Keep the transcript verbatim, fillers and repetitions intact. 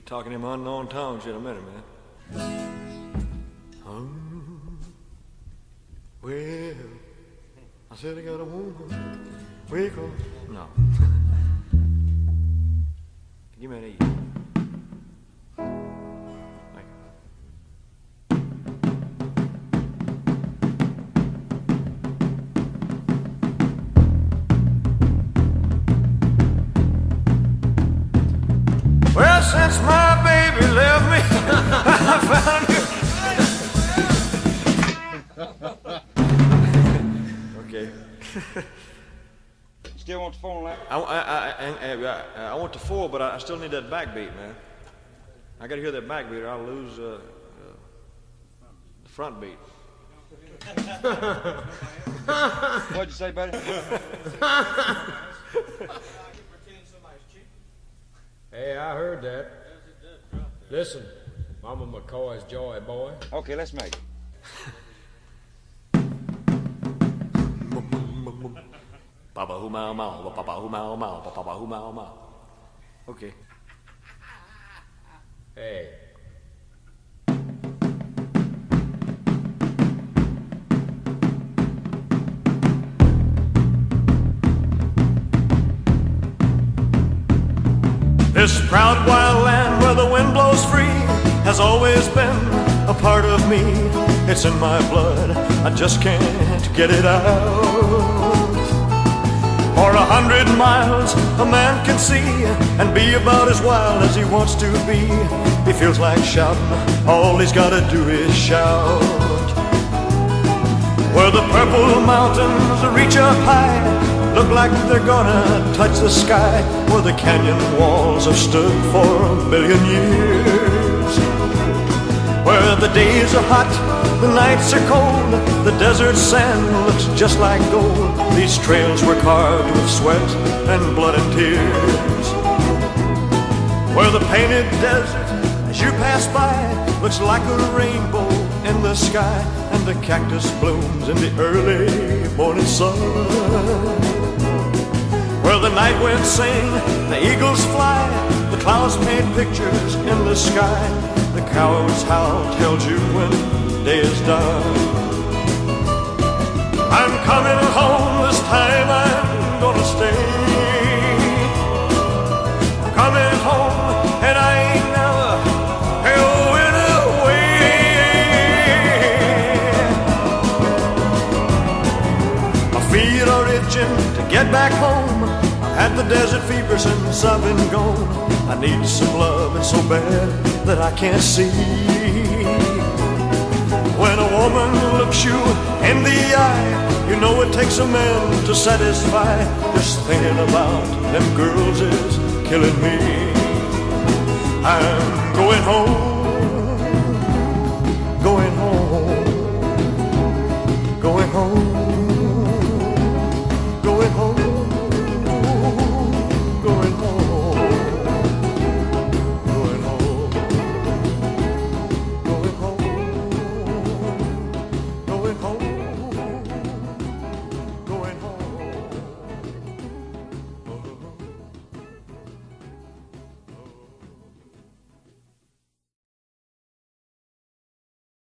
talking in unknown tongues in a minute, man. Oh, well, I said I got a woman. Wake up. No. Give me an E. Thank you. Well, since my baby left me, I found you. Okay. Still want the phone line? I, I, I, I, I, I want the four, but I, I still need that backbeat, man. I got to hear that backbeat, or I'll lose uh, uh, the front beat. What'd you say, buddy? Hey, I heard that. Listen, Mama McCoy's Joy Boy. Okay, let's make it. Papa who mau mau, papa who mau mau, papa who mau mau. Okay. Hey. This proud wild land where the wind blows free has always been a part of me. It's in my blood, I just can't get it out. For a hundred miles a man can see and be about as wild as he wants to be. He feels like shouting, all he's gotta do is shout. Where the purple mountains reach up high, look like they're gonna touch the sky. Where the canyon walls have stood for a million years. Where the days are hot, the nights are cold, the desert sand looks just like gold. These trails were carved with sweat and blood and tears. Where the painted desert, as you pass by, looks like a rainbow in the sky. And the cactus blooms in the early morning sun. Where the night winds sing, the eagles fly, the clouds paint pictures in the sky. The cows howl, tells you when day is done. I'm coming home, this time I'm gonna stay. I'm coming home, and I ain't never going away. My feet are itching to get back home. I've had the desert fever since I've been gone. I need some loving so bad that I can't see. When a woman looks you in the eye, you know it takes a man to satisfy. Just thinking about them girls is killing me. I'm going home.